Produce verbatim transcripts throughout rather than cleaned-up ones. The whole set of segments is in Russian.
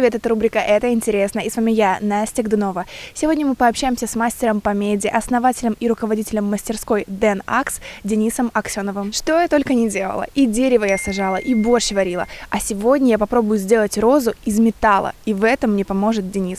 привет, это рубрика «Это интересно», и с вами я, Настя Гдунова. Сегодня мы пообщаемся с мастером по меди, основателем и руководителем мастерской Дэн Акс Денисом Аксеновым. Что я только не делала. И дерево я сажала, и борщ варила. А сегодня я попробую сделать розу из металла, и в этом мне поможет Денис.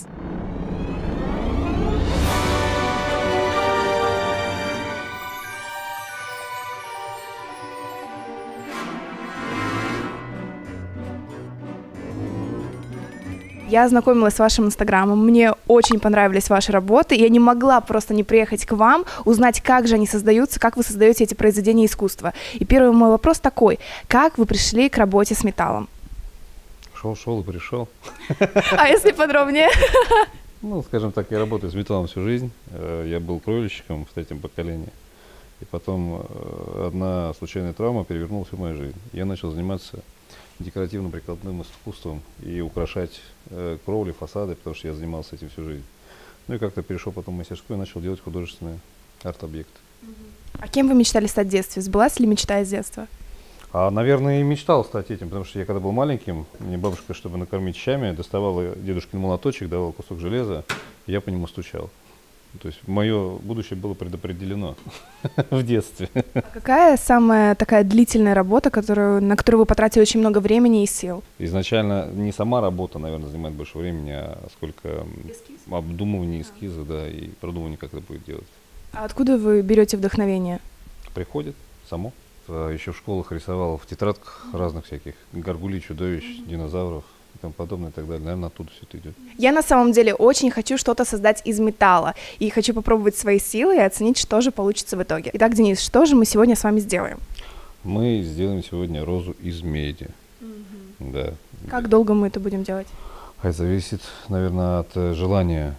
Я ознакомилась с вашим инстаграмом, мне очень понравились ваши работы, и я не могла просто не приехать к вам, узнать, как же они создаются, как вы создаете эти произведения искусства. И первый мой вопрос такой: как вы пришли к работе с металлом? Шел, шел и пришел. А если подробнее? Ну, скажем так, я работаю с металлом всю жизнь. Я был кровельщиком в третьем поколении. И потом одна случайная травма перевернула всю мою жизнь. Я начал заниматься декоративно-прикладным искусством и украшать э, кровли, фасады, потому что я занимался этим всю жизнь. Ну и как-то перешел потом в мастерскую и начал делать художественные арт-объекты. А кем вы мечтали стать в детстве? Сбылась ли мечта из детства? А, наверное, и мечтал стать этим, потому что я когда был маленьким, мне бабушка, чтобы накормить щами, доставала дедушкин молоточек, давала кусок железа, и я по нему стучал. То есть мое будущее было предопределено в детстве. А какая самая такая длительная работа, которую, на которую вы потратили очень много времени и сил? Изначально не сама работа, наверное, занимает больше времени, а сколько эскиз? Обдумывания эскиза, да, и продумывания, как это будет делать. А откуда вы берете вдохновение? Приходит само. Еще в школах рисовал в тетрадках разных всяких горгулей, чудовищ, динозавров и тому подобное и так далее. Наверное, оттуда все это идет. Я на самом деле очень хочу что-то создать из металла и хочу попробовать свои силы и оценить, что же получится в итоге. Итак, Денис, что же мы сегодня с вами сделаем? Мы сделаем сегодня розу из меди. Угу. Да. Как долго мы это будем делать? А это зависит, наверное, от желания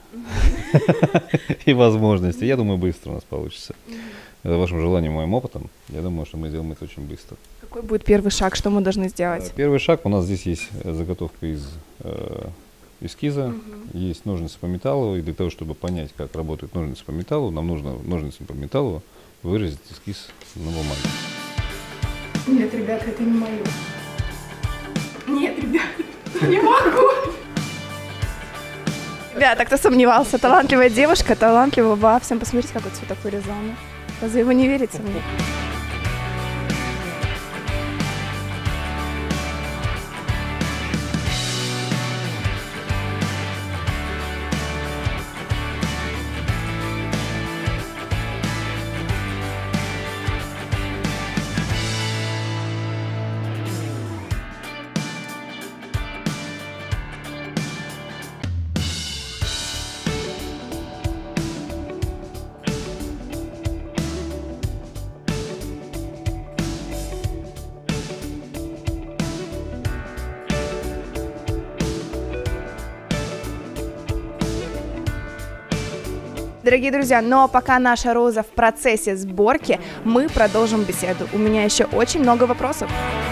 и возможности. Я думаю, быстро у нас получится. Вашим желанием, моим опытом, я думаю, что мы сделаем это очень быстро. Какой будет первый шаг, что мы должны сделать? Первый шаг, у нас здесь есть заготовка из э, эскиза, угу. Есть ножницы по металлу, и для того, чтобы понять, как работают ножницы по металлу, нам нужно ножницами по металлу выразить эскиз на бумаге. Нет, ребята, это не мое. Нет, ребят, не могу. Ребята, кто сомневался, талантливая девушка, талантливая во всем. Посмотрите, какой цветок вырезан. Разве вы не верите мне? Дорогие друзья, но пока наша роза в процессе сборки, мы продолжим беседу. У меня еще очень много вопросов.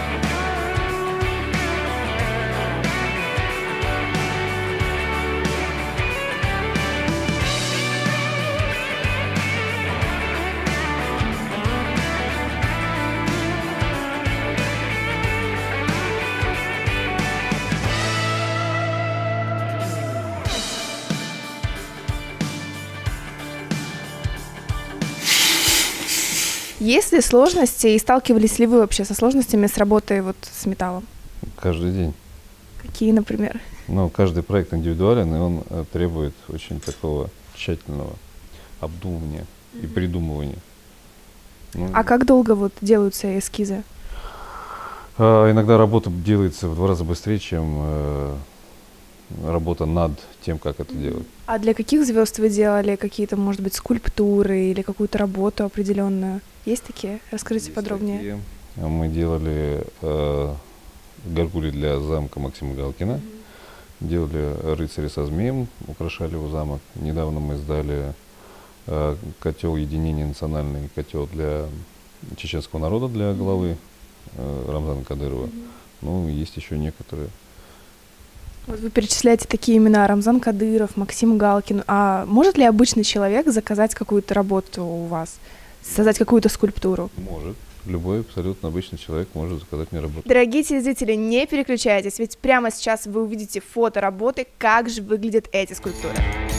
Есть ли сложности и сталкивались ли вы вообще со сложностями с работой вот с металлом? Каждый день. Какие, например? Ну, каждый проект индивидуален, и он требует очень такого тщательного обдумывания mm-hmm. и придумывания. Ну, а как долго вот делаются эскизы? А, иногда работа делается в два раза быстрее, чем э, работа над тем, как это делать. А для каких звезд вы делали какие-то, может быть, скульптуры или какую-то работу определенную? Есть такие? Расскажите Есть подробнее. Такие. Мы делали э, горгули для замка Максима Галкина, mm-hmm. делали рыцаря со змеем, украшали его замок. Недавно мы сдали э, котел единения, национальный котел для чеченского народа, для главы э, Рамзана Кадырова. Mm-hmm. Ну, есть еще некоторые. Вот вы перечисляете такие имена: Рамзан Кадыров, Максим Галкин. А может ли обычный человек заказать какую-то работу у вас? Создать какую-то скульптуру? Может. любой абсолютно обычный человек может заказать мне работу. Дорогие телезрители, не переключайтесь, ведь прямо сейчас вы увидите фото работы, как же выглядят эти скульптуры.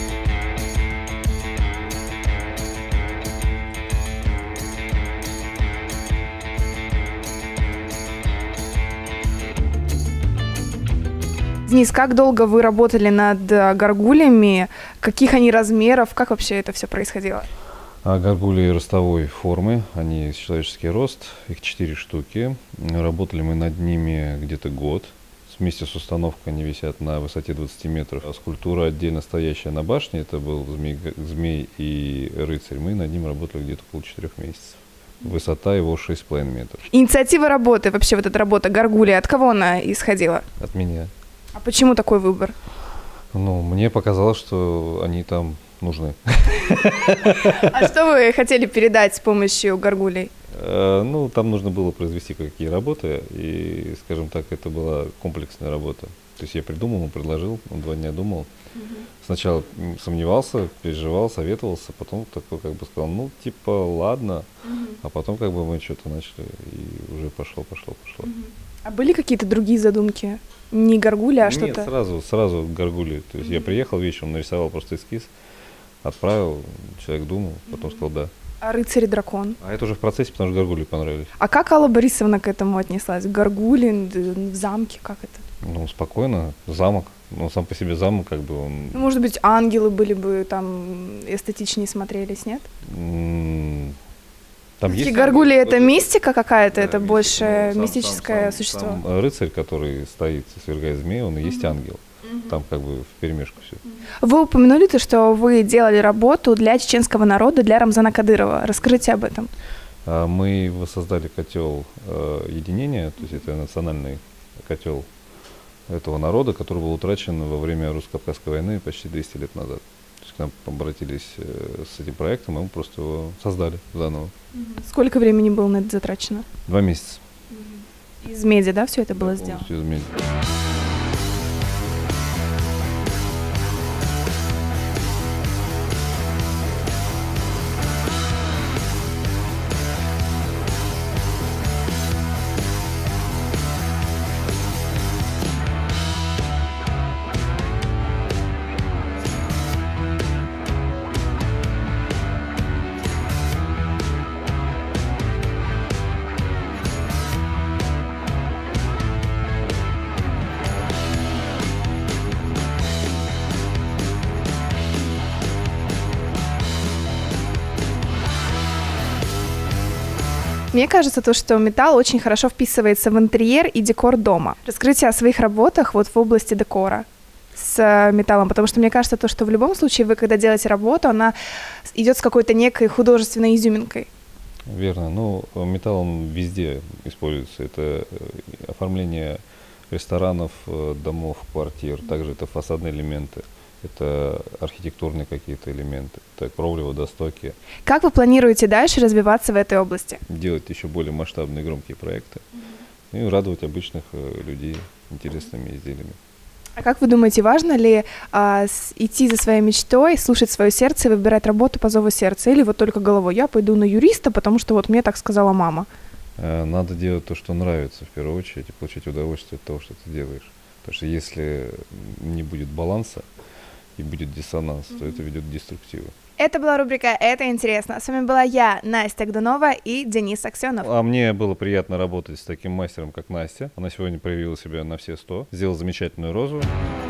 Денис, как долго вы работали над горгульями? Каких они размеров? Как вообще это все происходило? А горгульи ростовой формы, они человеческий рост, их четыре штуки. Работали мы над ними где-то год. Вместе с установкой они висят на высоте двадцати метров. А скульптура отдельно стоящая на башне, это был змей, змей и рыцарь. Мы над ним работали где-то около четырех месяцев. Высота его шесть с половиной метров. Инициатива работы, вообще вот эта работа горгульи, от кого она исходила? От меня. А почему такой выбор? Ну, мне показалось, что они там нужны. А что вы хотели передать с помощью горгулей? Ну, там нужно было произвести какие работы, и, скажем так, это была комплексная работа. То есть я придумал, предложил, он два дня думал. Сначала сомневался, переживал, советовался, потом такой как бы сказал, ну, типа, ладно. А потом как бы мы что-то начали, и уже пошло, пошло, пошло. А были какие-то другие задумки? Не горгули, а что-то? Нет, сразу, сразу горгули. То есть mm-hmm. я приехал вечером, нарисовал просто эскиз, отправил, человек думал, потом mm-hmm. сказал да. А рыцарь и дракон? А это уже в процессе, потому что горгули понравились. А как Алла Борисовна к этому отнеслась? Горгули в замке, как это? Ну, спокойно, замок. Ну, сам по себе замок, как бы он... Ну, может быть, ангелы были бы там эстетичнее смотрелись, нет? Mm-hmm. Там есть горгули ангел, это мистика какая-то, да, это мистика, больше ну, мистическое сам, сам, существо. Сам рыцарь, который стоит и свергает змею, он и есть uh-huh. ангел. Uh-huh. Там как бы вперемешку все. Вы упомянули то, что вы делали работу для чеченского народа, для Рамзана Кадырова. Расскажите об этом. Мы воссоздали котел э, единения, то есть это национальный котел этого народа, который был утрачен во время русско-кавказской войны почти двести лет назад. К нам обратились э, с этим проектом, и мы просто его создали заново. Сколько времени было на это затрачено? Два месяца. Из меди, да, все это было да, сделано? Из меди. Мне кажется, то, что металл очень хорошо вписывается в интерьер и декор дома. Расскажите о своих работах вот в области декора с металлом, потому что мне кажется, то, что в любом случае вы, когда делаете работу, она идет с какой-то некой художественной изюминкой. Верно. Ну, металл он везде используется. Это оформление ресторанов, домов, квартир. Также это фасадные элементы. Это архитектурные какие-то элементы, это кровли, водостоки. Как вы планируете дальше развиваться в этой области? Делать еще более масштабные громкие проекты mm-hmm. и радовать обычных людей интересными изделиями. А как вы думаете, важно ли а, с, идти за своей мечтой, слушать свое сердце и выбирать работу по зову сердца? Или вот только головой? Я пойду на юриста, потому что вот мне так сказала мама. Надо делать то, что нравится в первую очередь, и получать удовольствие от того, что ты делаешь. Потому что если не будет баланса, и будет диссонанс, mm-hmm. то это ведет к деструктиву. Это была рубрика «Это интересно». С вами была я, Настя Гдунова, и Денис Аксенов. А мне было приятно работать с таким мастером, как Настя. Она сегодня проявила себя на все сто. Сделала замечательную розу.